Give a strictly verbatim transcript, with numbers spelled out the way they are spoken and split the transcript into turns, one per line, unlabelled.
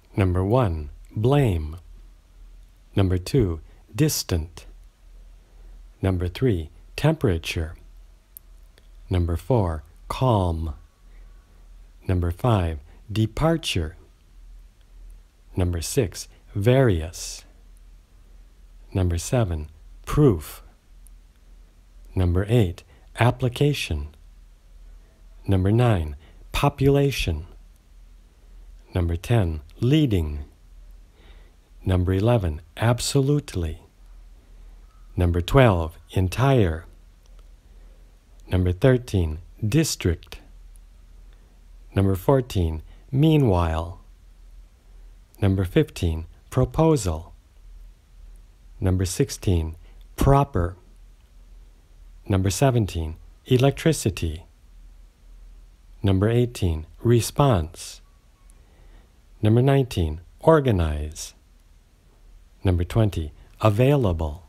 Number one, blame. Number two, distant. Number three, temperature. Number four, calm. Number five, departure. Number six, various. Number seven, proof. Number eight, application. Number nine, population. Number ten, leading. Number eleven, absolutely. Number twelve, entire. Number thirteen, district. Number fourteen, meanwhile. Number fifteen, proposal. Number sixteen, proper. Number seventeen, electricity. Number eighteen, response. Number nineteen, organize. Number twenty, available.